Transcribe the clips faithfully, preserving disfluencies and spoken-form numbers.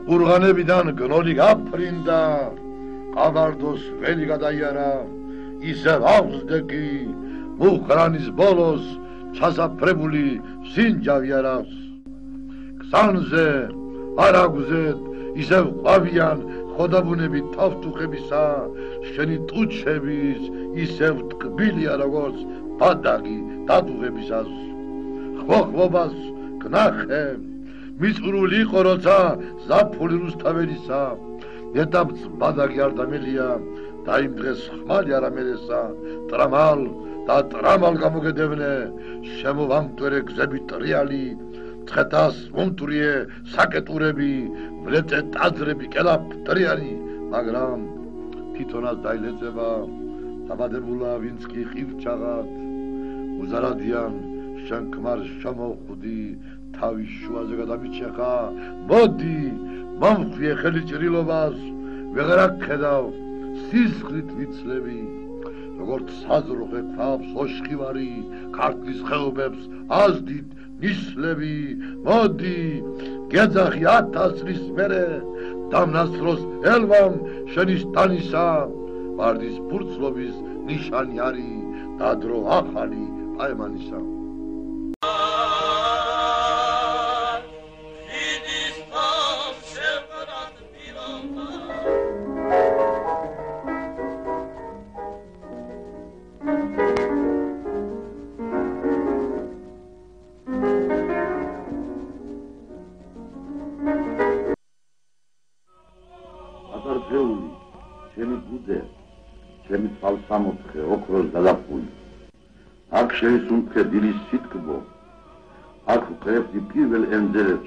ყურღანებიდან გნოლი გაფრინდა, ყაბარდოს ველი გადაიარა, ისევ აღზრდები, მუხრანის ბოლოს ჩასაფრებული სინჯავი არავს. გზანზე, არაგზეთ, ისევ ყვავიან ხოდაბუნები თავთუხებისა, შენი ტუჩების, ისევ ტკბილია როგორც ბადაგი დადუღებისას. ხვოხმობას გნახე, მიწვრული იყო როცა ზაფხული რუსთაველისა, ეტაპს ბადაგი არ დამელია და იმ დღეს ხმალი არ ამერესა, ტრამალ და ტრამალ გამოგედევნე, შემოვამტვერე გზები ტრიალი, ცხეთას მომტვრიე საკეტურები, ვლეწე ტაძრები კელაფ ტრიალი, მაგრამ თვითონაც დაილეწება, დაბადებულა ვინც კი ხივჩაღად, უზარადიან შენ ქმარ შემოხვდი, თავის შუაზე გადამიჩეხა, მოდი, მომხვიე ხელი ჭრილობას, ვეღარ აქედავ, სისხლით ვიცლები, როგორც საზრუხე ქვავს ოშხივარი, ქართლის ხეობებს აზდით ნისლები, მოდი, გეძახი ათასრის მერე, დამნასროს ელვამ შენი სტანისა, ვარდის ფურცლობის ნიშანი არის და დრო ახალი აემანისა. ჩემი თვალსამოთხე ოქროს გადაფული, აქ შეისუნთქე დილის სიტკბო, აქ ვყრებდი პირველ ენძელებს.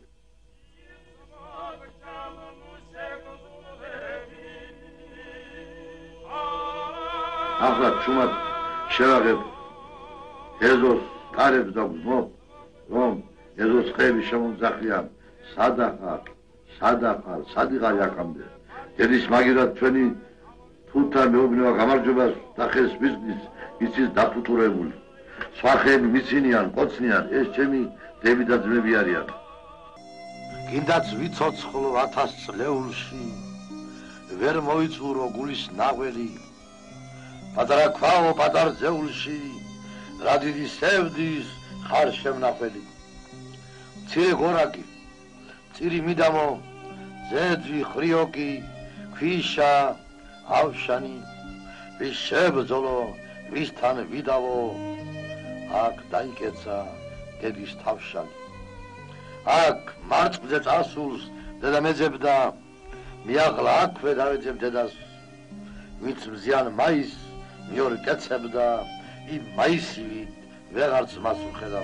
ახლა ჩუმად შევაღებ ეზოს კარებს და ვზმობ, რომ ეზოს ხეები შემომძახიან, სადახარ, სადახარ, სადიღარ აქამდე. დედის მაგირად ჩვენი თუთა მეუბნება გამარჯვებას და ხეს მისგნის, იცის დაფუტურებული. სხვა ხეები მიცინიან, ყოცნიან, ეს ჩემი დები და ძმები არიან. გინდაც ვიცოცხლო ათას წლეულში, ვერ მოიწურო გულის ნაღველი, პატარა ქვაო პატარ ძეულში, რა დიდი სევდის ხარ შემნახველი. მცირე გორაკი, წირი მიდამო, ზეძვი ხრიოკი, ქვიშა, ავშანი, ვის შებრძოლო, ვისთან ვიდავო, აქ დაიკეცა დედის თავშანი. აქ მარწყზე წასულს დედა მეძებდა, მიაღლა აქვე დავეძებ დედას, ვინც მზიან მაის მიორ კეცებდა, იმ მაისივით ვეღარც მას უხედავ.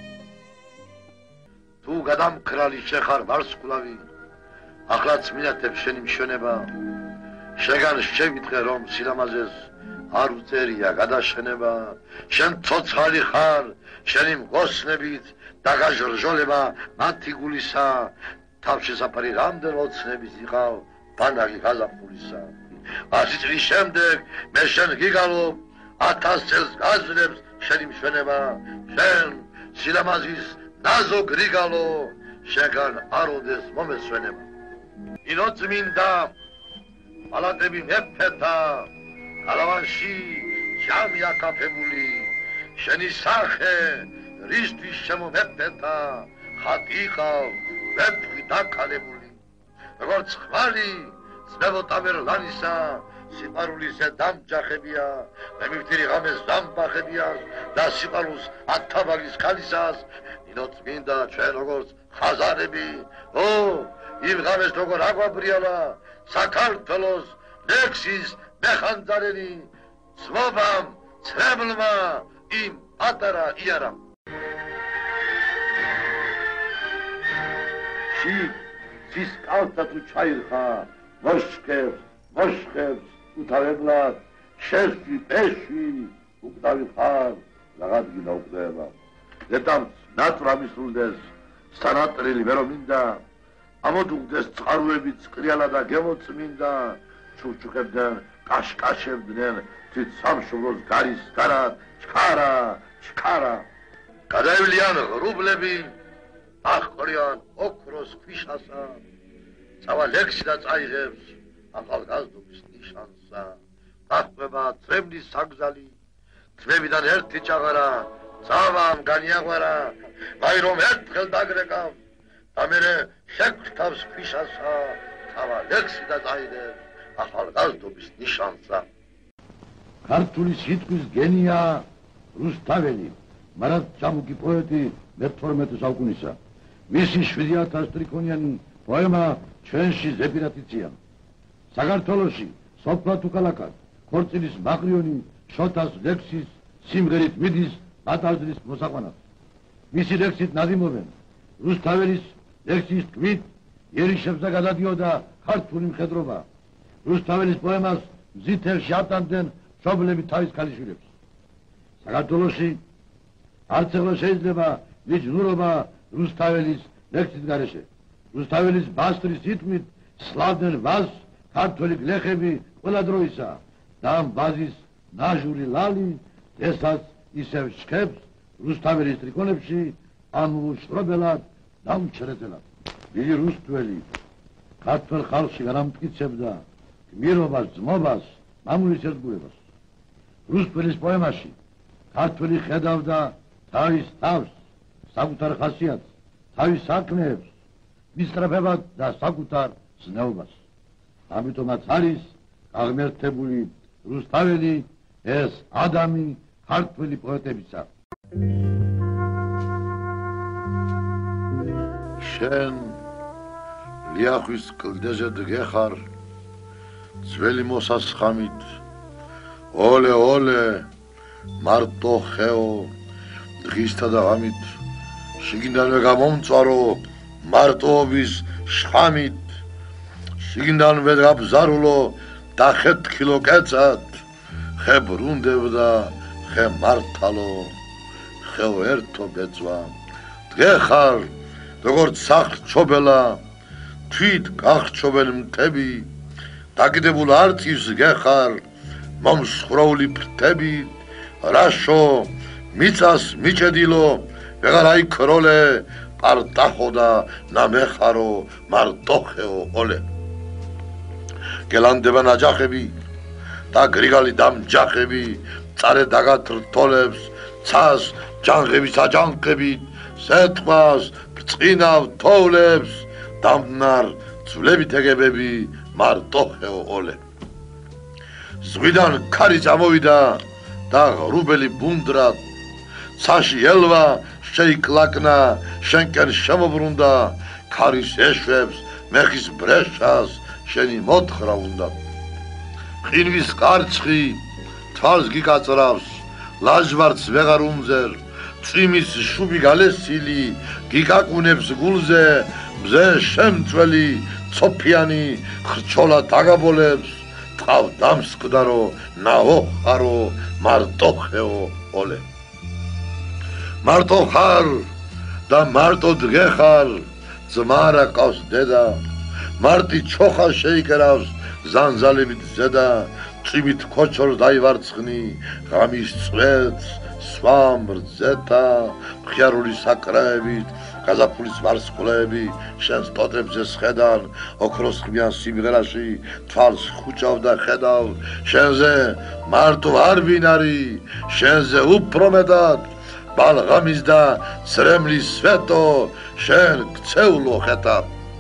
თუ გადამქრალი შეხარ ვარსკვლავი, ახლაც მინათებ შენი მშვენება, შეგან შევიტყე რომ სილამაზეს არ უწერია გადაშენება, შენ ცოცხალი ხარ, შენი მგოსნებით დაგაჟრჟოლება მათი გულისა, თავშესაფარი რამდენ ოცნების იყავ ბანაკი გაზაფხულისა. ასი წლის შემდეგ მე შენ გიგალობ, ათას წელს გაზრდებს შენი მშვენება, შენ სილამაზის ნაზოგ რიგალო, შეგან არ ოდეს მომესვენება. ინო წმინდა პალატები მეფეთა, გალავანში ჟამი აკაფებული, შენი სახე რისთვის შემომეფეთა, ხატი იყავ ვეფხვი დაკალებული. როგორც ხმალი ძმებოტამერლანისა, სიყვარულისა დამჯახებია, მე მივთირი ღამეს დამბახებიას და სიყვარულს ათაბაგის ქალისას, ინო წმინდა ჩვენ როგორც ხაზარები, ო იმ ღამეს როგორ აგვაბრიალა საქართველოს ლექსის მეხანძარელი, ძმობამ, ცრემლმა იმ პატარა იარამ. ში ცის კალთა თუ ჩაირხა, მოშქებს, მოშქებს, უთავებლად, შეში, პეში, უკდავი ხარ, რაღაცგინა უკდება. დედამ ნატვრა მისრულდეს, სანატრელი ვერო მინდა, ამოდუღდეს წყაროები წყრიალა და გემოწმინდა, ჩურჩუხებდნენ, კაშკაშებდნენ, თვით სამშობლოს გარის გარად, ჩქარა, ჩქარა. გადაივლიან ღრუბლები, აღყრიან ოქროს ქვიშასა, წავა ლექსი და წაიღებს ახალგაზრდობის ნიშანსა. დახვება წრემლის საგზალი, ძმებიდან ერთი ჭაღარა, წავამ განიაღვარა, ვაი რომ ერთხელ დაგრეკავ და მერე შეგვთავს ქვიშასა, წავა ლექსი და წაიღებს ახალგაზრდობის ნიშანსა. ქართული სიტყვის გენია რუსთაველი, მარად ჩამუგი პოეტი მეთორმეტე საუკუნისა. მისი შვიდი ათას ტრიქონიანი პოემა ჩვენში ზეპირატიცია. საქართველოში სოფლად უკალაკად ქორწილის მაყრიონი შოთას ლექსის სიმღერით მიდის ბატალზრის მოსაყვანად. მისი ლექსით ნადიმობენ რუსთაველის ლექსის თქმით იერიშებზე გადადიოდა ქართული მხედრობა. რუსთაველის პოემას მზითელში ატანდნენ მშობლები თავის ქალიშვილებს. საქართველოში არც ახლა შეიძლება მიჯნურობა რუსთაველის ლექსის გარეშე. რუსთაველის ბასტრის სიტყვით სლავდნენ ვაზს ქართველი გლეხები ყველა დროისა და ამ ვაზის ნაჟური ლალი ესაც ისევ შქებს რუსთაველის ტრიქონებში ამუშრობელად და უმჩერეთელად. დიდი რუსთველი ქართველ ხალხში განამტკიცებდა გმირობას, ძმობას, მამულის ერთგულებას. რუსთველის პოემაში ქართველი ხედავდა თავის თავს, საკუთარ ხასიათს, თავის საქმეებს, მისწრაფებად და საკუთარ ზნეობას. ამიტომაც არის აღმერთებული რუსთაველი ეს ადამი ქართველი პოეტებისა. შენ ლიახვის კლდეზე დგეხარ ძველი მოსასხამით, ოლე ოლე მარტო ხეო დღისთა და ღამით, შიგნიდანვე გამომწვარო მარტოობის შხამით, შიგნიდანვე გაბზარულო და ხეთქილო კეცად, ხე ბრუნდებდა, ხე მართალო, ხეო ერთო ბეწვა, დგეხარ როგორც სახრჩობელა, თვით გახჩობენ მთები, დაკიდებულ არწივს გეხარ მომსხვროული ფრთები, რაშო მიწას მიჭედილო ვეღარ აიქროლე პარტახო და ნამეხარო მარტოხეო ოლე. გელანდება ნაჯახები და გრიგალი დამჯახები, წარე დაგათრთოლებს ცას ჯანღების აჯანყებით, სეთყვას ბრწყინავ თოვლებს დამნარ ძვლებით ეგებები მარტოხეო ოლე. ზღვიდან ქარი წამოვიდა და ღრუბელი ბუნდრად, ცაში ელვა შეიკლაკნა, შენკენ შემობრუნდა, ქარის ეშვებს, მეხის ბრეშას, შენი მოთხრა უნდა. ყინვის კარცხი თვალს გიკაწრავს, ლაჟვარდს ვეღარ უმძერ, წვიმის შუბი გალესილი გიკაკუნებს გულზე, მზე შემწველი ცოფიანი ხრჩოლა დაგაბოლებს, ტყავ დამსკვდარო ნაოხარო მარტოხეო ოლე. მარტო ხარ და მარტო დგეხარ, ძმა რა ყავს დედა, მარტი ჩოხა შეიკრავს ზანზალებით ზედა, წვიმით ქოჩორს დაივარცხნი, ღამის წვეთს სვამ რძეთა, მხიარული საკრაებით გაზაფხულის ვარსკვლავები შენს ტოტებზე სხედან, ოქროს ხმიან სიმღერაში თვალს ხუჭავ და ხედავ, შენზე მარტო არ ვინ არის, შენზე უფრო მეტად ბალღამის და წრემლის სვეტო შენ გცეულო ხეთა.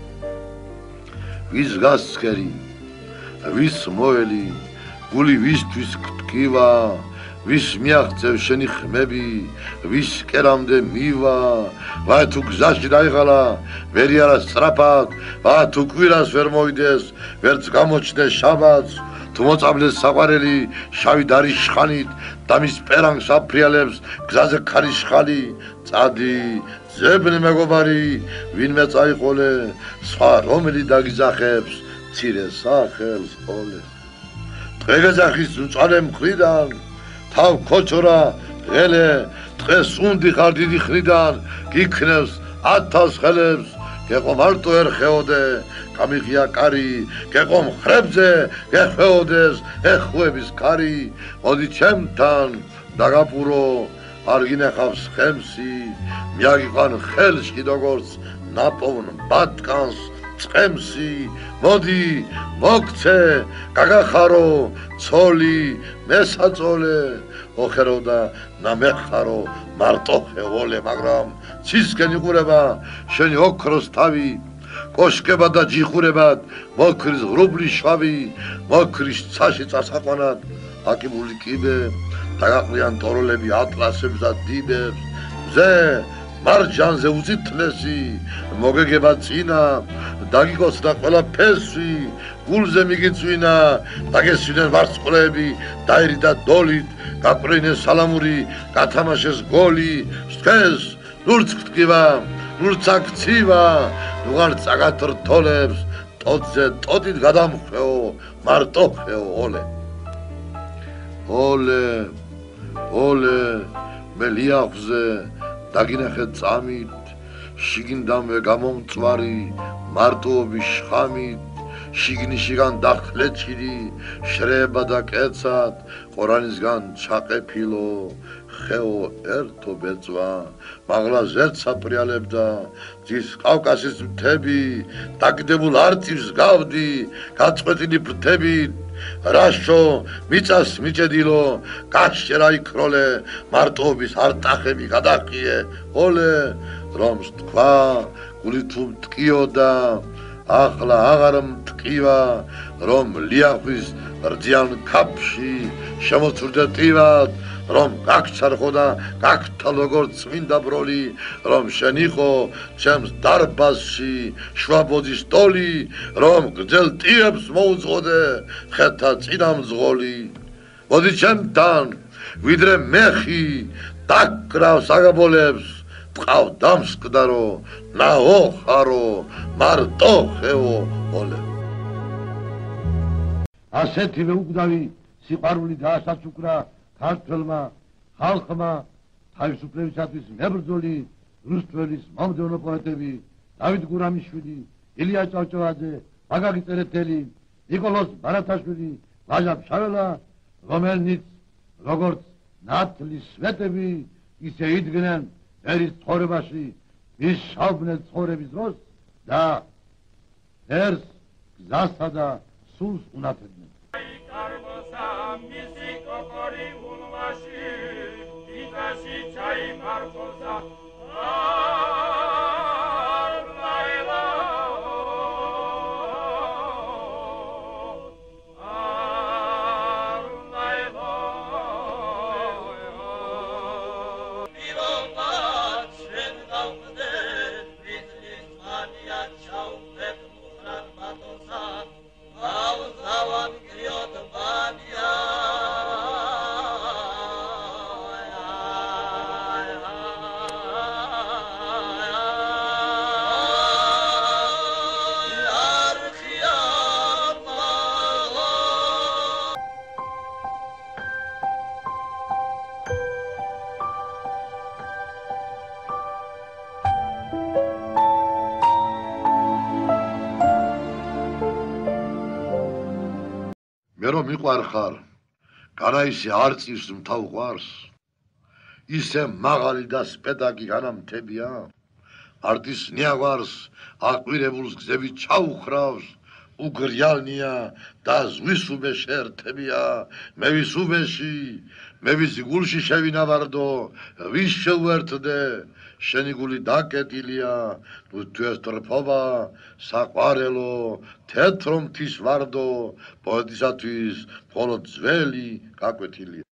ვის გასცქერი, ვის მოელი, გული ვისთვის გტკივა, ვის მიაღწევ შენი ხმები, ვის კერამდე მივა, ვაი თუ გზაში დაიღალა, ვერი არა სწრაფად, ვაი თუ კვირას ვერ მოვიდეს, ვერც გამოჩნდეს შაბათს, თუ მოწამდეს საყვარელი შავი დარის შხანით და მის პერანგს აფრიალებს გზაზე ქარის შხალი, წადი ძებნე მეგობარი, ვინმე წაიყოლე, სხვა რომელი დაგიძახებს მცირე სახელს ოლე. დღეგეძახის მწვანე მხრიდან თავ ქოჩორა ღელე, დღეს უნდი ხარ დიდი ხრიდან, გიქნევს ათას ხელებს, გეყო მარტო ვერ ხეოდე, გამიღია კარი, გეყო მხრებზე, გეხვეოდეს ეხვების კარი, მოდი ჩემთან დაგაპურო, არ გინახავს ხემსი, მიაგიყვან ხელში როგორც ნაპოვნ ბატკანს წყემსი მოდი მოგცე გაგახარო ცოლი მესაწოლე ოხერო და ნამეხარო მარტო ხეოლე მაგრამ ცისკენ იყურება შენი ოქროს თავი კოშკება და ჯიხურებად მოქრის ღრუბლის შვავი მოქრის ცაში წასაყვანად აკიბული კიბე დაგაყრიან ტოროლები ატლასებს და დინებს მზე მარჯანზე უწითლესი მოგეგება წინა დაგიკოცდა ყველა ფესვი გულზე მიგიწვინა დაგესვიდნენ ვარსკვლები დაირი და დოლით გაყრინეს სალამური გათამაშეს გოლი სქეს ნურც გტკივა ნურც აქცივა ნუღარ წაგათრთოლებს ტოტზე ტოტით გადამხვეო მარტო ხეო ოლე ოლე ოლე მე ლიახზე დაგინახე წამით შიგნდანვე გამომწვარი მარტოობის შხამით შიგნისგან დახლეჩილი შრება და კეცად ყორანისგან ჩაყეფილო ხეო ერთო ბეწვა მაღლას ერთ საპრიალებდა ძის კავკასის მთები დაგდებულ არწივს გავდი გაწყვეტილი ფრთებით რაშო მიწას მიჭედილო გაშერა იქროლე მარტოობის არტახები გადაყიე ოლე რომ თქვა გული თუ მტკიოდა ახლა აღარ მტკივა რომ ლიახვის რძიან ქაფში შემოცურდა ტივად რომ გაგჩარხო და გაგთა როგორც წმინდა ბროლი რომ შენ იყო ჩემს დარბაზში შვაბოძის ტოლი რომ გრძელ ტიებს მოუძღოდე ხეთა წინამძღოლი მოდი ჩემთან ვიდრე მეხი დაკრავს აგაბოლებს ტყავ დამსკდარო ნაოხარო მარტო ხეო ოლე ასეთივე უგდავი სიყვარული დაასაცუკრა ქართველმა ხალხმა თავისუფლებისათვის მებრძოლი რუსთველის მომდევნო პოეტები დავით გურამიშვილი ილია ჭავჭავაძე ბაგარი წერეთელი ნიკოლოზ ბარათაშვილი ლაჟა ფშაველა რომელნიც როგორც ნათლის სვეტები ისე იდგნენ ერის ცხოვრებაში მის შავბნელ ცხოვრების დროს და ერს გზასა და სულს უნათებდნენ მე რომ მიყვარხარ განაისე არწივს მთავყვარს ისე მაღალი და სპედაგი განამთებია არტის ნიაგვარს აკვირებულს გზები ჩაუხრავს უგრიალნია და ზღვის უბეშ ერთებია მე ვის უბეში მე ვის გულში შევინავარდო ვის შევერთდე შენი გული დაკეტილია თუ ეს ტრფობა საყვარელო თეთრო მთის ვარდო პოეტისათვის მხოლოდ ძველი გაკვეთილია